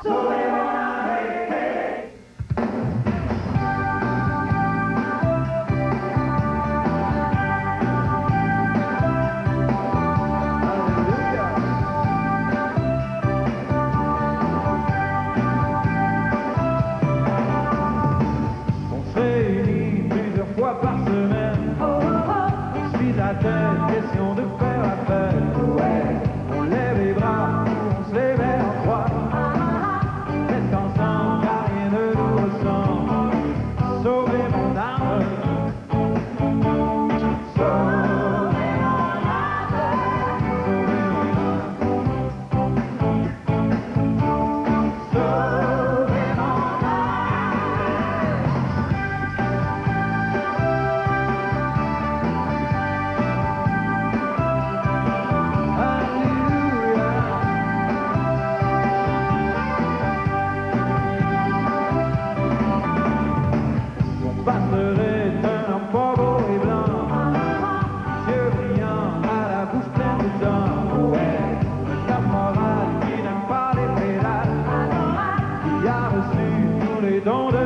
Sauver mon âme, hey, hey. Par semaine, on suit la tête, question de faire la fête. On lève les bras, on se lève en croix. Reste ensemble, car rien ne nous ressemble. Sauver mon âme. Sauver mon âme. Sauver mon âme. Sauver mon âme. Passerait un homme pas beau et blanc, yeux brillants à la bouche pleine de dents. La morale qui n'aime pas les pédales, qui a reçu tous les dons de